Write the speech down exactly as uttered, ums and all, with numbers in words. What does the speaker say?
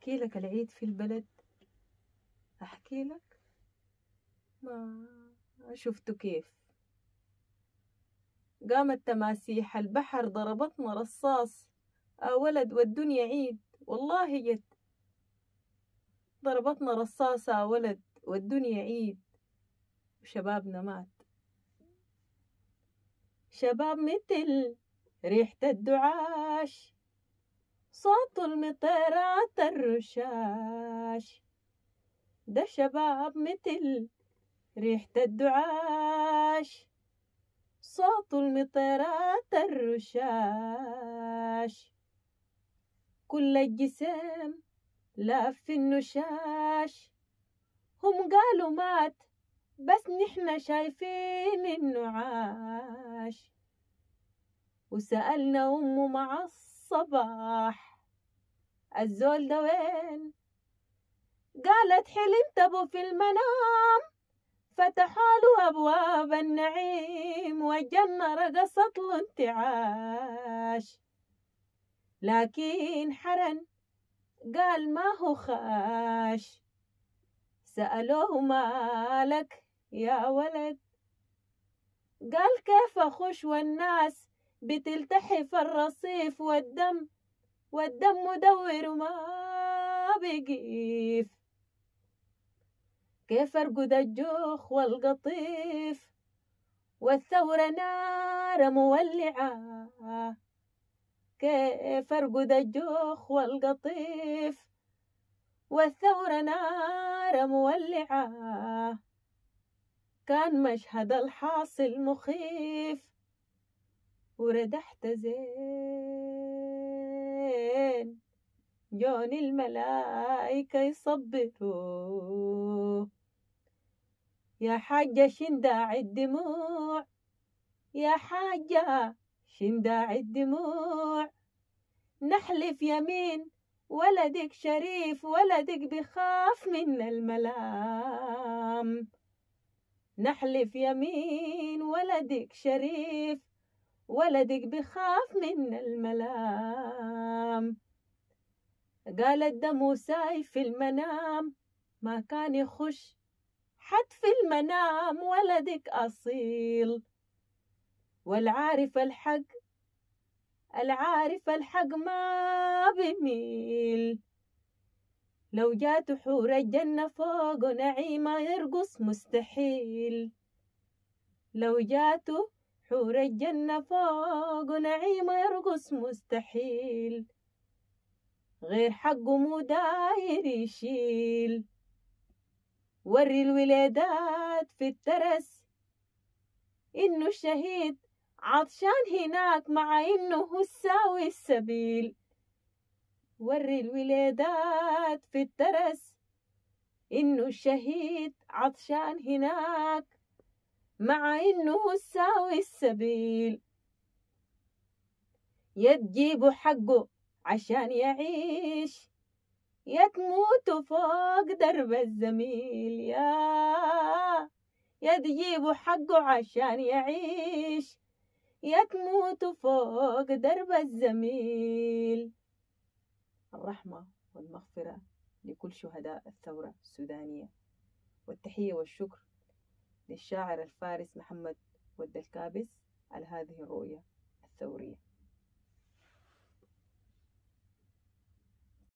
أحكي لك العيد في البلد، أحكي لك ما شفته كيف. قامت تماسيح البحر ضربتنا رصاص، آه ولد والدنيا عيد، والله جد ضربتنا رصاصة آه ولد والدنيا عيد، وشبابنا مات. شباب مثل ريحة الدعاش، صوت المطيرات الرشاش، ده شباب مثل ريحة الدعاش، صوت المطيرات الرشاش، كل الجسم لاف في النشاش. هم قالوا مات بس نحن شايفين انه عاش. وسألنا أمه مع الصباح الزول ده وين؟ قالت حلمت أبو في المنام، فتحوا له أبواب النعيم، والجنة رقصت له انتعاش. لكن حرن قال ما هو خاش. سألوه مالك يا ولد؟ قال كيف أخش والناس بتلتحف الرصيف، والدم والدم مدور وما بيقيف. كيف أرقد الجوخ والقطيف، والثورة نار مولعة. كيف أرقد الجوخ والقطيف، والثورة نار مولعة. كان مشهد الحاصل مخيف، وردحت زين جوني الملائكة يصبروا. يا حاجة شنداع الدموع، يا حاجة شنداع الدموع، نحلف يمين ولدك شريف، ولدك بخاف من الملام. نحلف يمين ولدك شريف، ولدك بخاف من الملام. قالت ده موسى في المنام، ما كان يخش حد في المنام، ولدك أصيل. والعارف الحق العارف الحق ما بميل. لو جات حور الجنة فوق نعيمة يرقص مستحيل. لو جات حور الجنة فوق نعيمة يرقص مستحيل. غير حقه مو داير يشيل. وري الولادات في الترس إنه الشهيد عطشان هناك، مع إنه هو الساوي السبيل. وري الولادات في الترس إنه الشهيد عطشان هناك، مع إنه هو الساوي السبيل. يا تجيبوا حقه عشان يعيش، يا تموتوا فوق درب الزميل. يا يا تجيبوا حقه عشان يعيش، يا تموتوا فوق درب الزميل. الرحمة والمغفرة لكل شهداء الثورة السودانية، والتحية والشكر للشاعر الفارس محمد ود الكابس على هذه الرؤية الثورية.